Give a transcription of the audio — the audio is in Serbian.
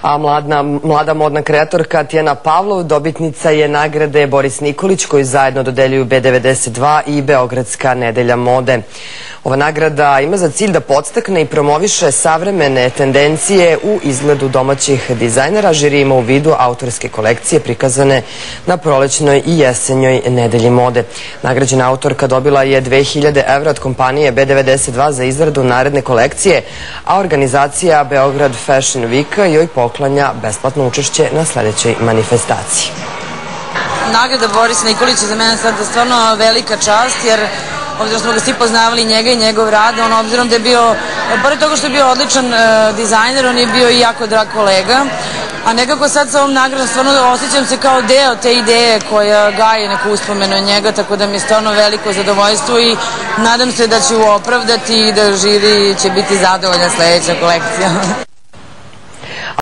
A mlada modna kreatorka Tijana Pavlov dobitnica je nagrade Boris Nikolic, koju zajedno dodeljuju B92 i Beogradska nedelja mode. Ova nagrada ima za cilj da podstakne i promoviše savremene tendencije u izgledu domaćih dizajnera. Žiri ima u vidu autorske kolekcije prikazane na prolećnoj i jesenjoj nedelji mode. Nagrađena autorka dobila je 2000 evra od kompanije B92 za izradu naredne kolekcije, a organizacija Beograd Fashion Week joj poklanja besplatno učešće na sledećoj manifestaciji. Nagrada Boris Nikolic je za mene sada stvarno velika čast, jer obzirom smo ga svi poznavali, njega i njegov rad, obzirom da je bio, pored toga što je bio odličan dizajner, on je bio i jako drag kolega, a nekako sad sa ovom nagradom stvarno osjećam se kao deo te ideje koja gaje neku uspomenu od njega, tako da mi je stvarno veliko zadovoljstvo i nadam se da ću opravdati i da žiri će biti zadovoljna sledeća kolekcija.